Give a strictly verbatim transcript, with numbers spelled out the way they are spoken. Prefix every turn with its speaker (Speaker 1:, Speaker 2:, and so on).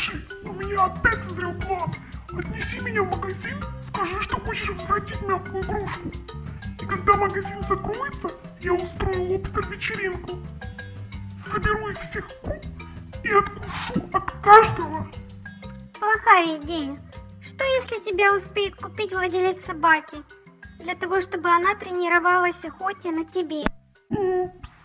Speaker 1: Слушай, у меня опять созрел план. Отнеси меня в магазин, скажи, что хочешь возвратить мягкую игрушку. И когда магазин закроется, я устрою лобстер-вечеринку. Соберу их всех в круг и откушу от каждого.
Speaker 2: Плохая идея. Что если тебя успеет купить владелец собаки? Для того, чтобы она тренировалась охоте на тебе.
Speaker 1: Упс.